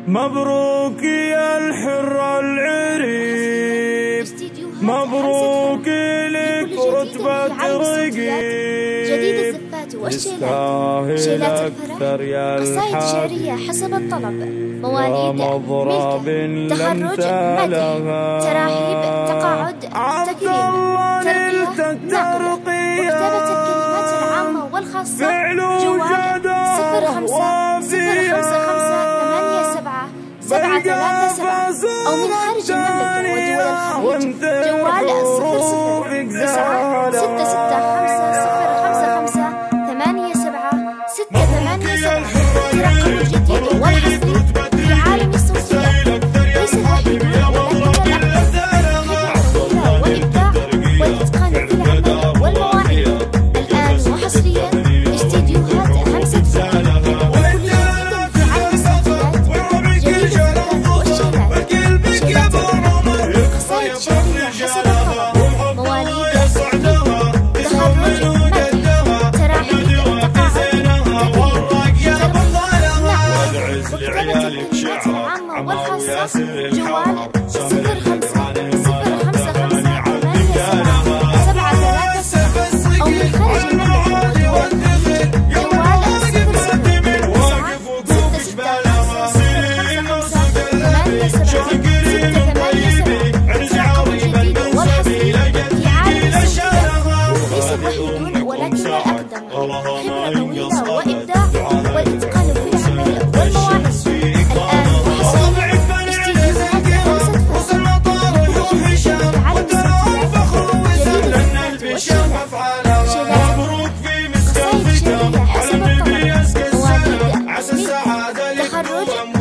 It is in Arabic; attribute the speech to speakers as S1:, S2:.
S1: مبروك يا الحر العريف، مبروك لك رتبة رقيب، تستاهل أكثر يا
S2: قصائد شعرية حسب الطلب، مواليد ملك، تخرج مدح، تراحيب، تقاعد، تكريم، ترقية، مكتبة الكلمات العامة والخاصة، جوال 055587 أو من خارج المملكة ودول الخليج، جوال 0096555587 الرقم الجديد والحصري في عالم الصوتيات، ليس الوحيد ولكن الأفضل والإبداع والإتقان في العمل والمواعيد. الآن وحصريا استديوهات همسة فن، وكل جديد في عالم الصوتيات، جديد والشيلات، قصائد شعرية حسب الطلب، مواليد تخرج مكتبة الكلمات العامة والخاصة، جوال 055587 أو من خارج المملكة ودول الخليج، جوال 00965587 الرقم الجديد والحصري في عالم الصوتيات، ليس الوحيد ولكن الأقدم، خبرة طويلة وإبداع والإتقان في العمل والمواعيد. الآن وحصريا استديوهات همسة فن، وكل جديد في عالم الصوتيات، جديد الفنات والشيلات، قصائد شعرية حسب الطلب، مواليد ملك، تخرج